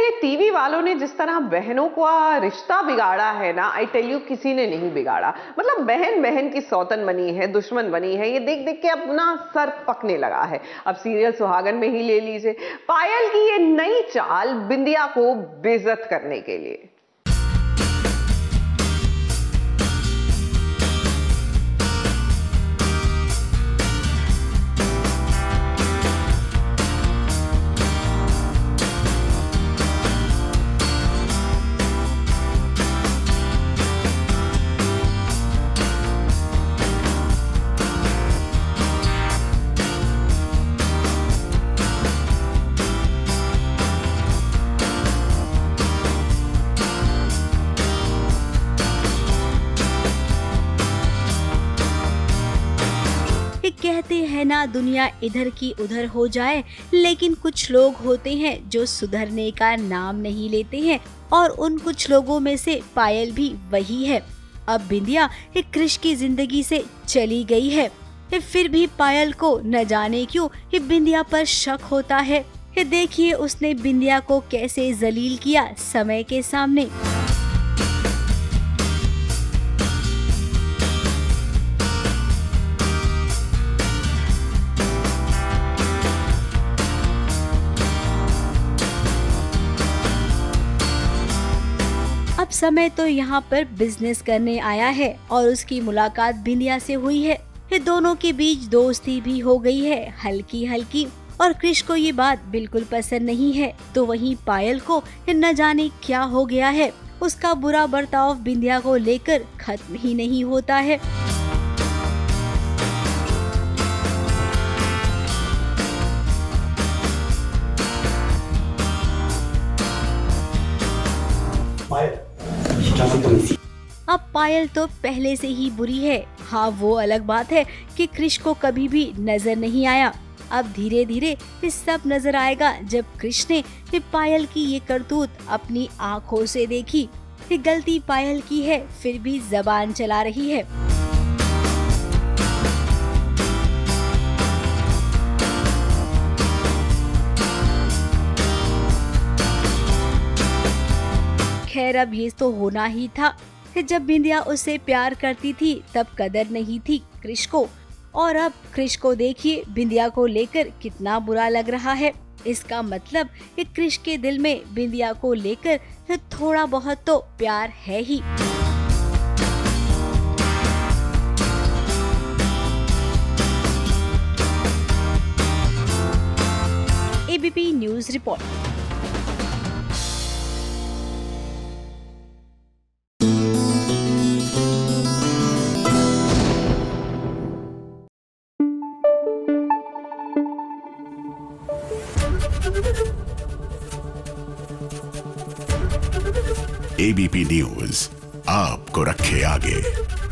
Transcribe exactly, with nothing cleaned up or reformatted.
ये टीवी वालों ने जिस तरह बहनों का रिश्ता बिगाड़ा है ना, आई टेल यू किसी ने नहीं बिगाड़ा। मतलब बहन बहन की सौतन बनी है, दुश्मन बनी है, ये देख देख के अपना सर पकने लगा है। अब सीरियल सुहागन में ही ले लीजिए, पायल की ये नई चाल बिंदिया को बेइज्जत करने के लिए। कहते हैं ना, दुनिया इधर की उधर हो जाए, लेकिन कुछ लोग होते हैं जो सुधरने का नाम नहीं लेते हैं, और उन कुछ लोगों में से पायल भी वही है। अब बिंदिया एक क्रिश की जिंदगी से चली गई है, फिर भी पायल को न जाने क्यों ये बिंदिया पर शक होता है। देखिए उसने बिंदिया को कैसे जलील किया समय के सामने। अब समय तो यहाँ पर बिजनेस करने आया है और उसकी मुलाकात बिंदिया से हुई है। ये दोनों के बीच दोस्ती भी हो गई है हल्की हल्की, और क्रिश को ये बात बिल्कुल पसंद नहीं है। तो वहीं पायल को न जाने क्या हो गया है, उसका बुरा बर्ताव बिंदिया को लेकर खत्म ही नहीं होता है। अब पायल तो पहले से ही बुरी है। हाँ, वो अलग बात है कि क्रिश को कभी भी नजर नहीं आया। अब धीरे धीरे ये सब नजर आएगा जब क्रिश ने पायल की ये करतूत अपनी आँखों से देखी। ये गलती पायल की है, फिर भी जबान चला रही है। खैर अब ये तो होना ही था। जब बिंदिया उससे प्यार करती थी तब कदर नहीं थी क्रिश को, और अब क्रिश को देखिए बिंदिया को लेकर कितना बुरा लग रहा है। इसका मतलब ये क्रिश के दिल में बिंदिया को लेकर थोड़ा बहुत तो प्यार है ही। ABP news report. ABP news आपको रखे आगे।